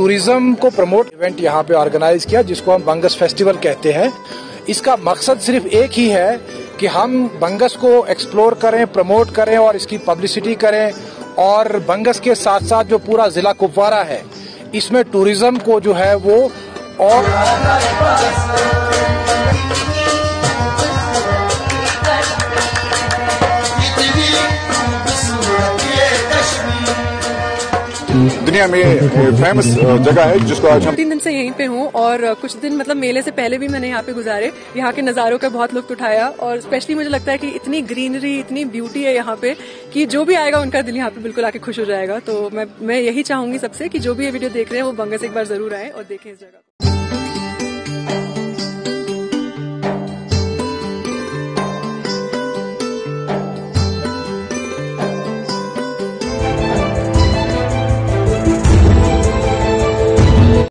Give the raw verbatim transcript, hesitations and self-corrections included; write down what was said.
Tourism को promote event यहाँ पे ऑर्गेनाइज किया जिसको हम बंगस फेस्टिवल कहते हैं। इसका मकसद सिर्फ एक ही है कि हम बंगस को एक्सप्लोर करें, प्रमोट करें और इसकी पब्लिसिटी करें, और बंगस के साथ साथ जो पूरा जिला कुपवारा है इसमें टूरिज्म को जो है वो और दुनिया में फेमस जगह है जिसको आज हम तीन दिन से यहीं पे हूँ और कुछ दिन मतलब मेले से पहले भी मैंने यहाँ पे गुजारे। यहाँ के नज़ारों का बहुत लुत्फ उठाया और स्पेशली मुझे लगता है कि इतनी ग्रीनरी, इतनी ब्यूटी है यहाँ पे कि जो भी आएगा उनका दिल यहाँ पे बिल्कुल आके खुश हो जाएगा। तो मैं मैं यही चाहूंगी सबसे कि जो भी ये वीडियो देख रहे हैं वो बंगस एक बार जरूर आए और देखें इस जगह को।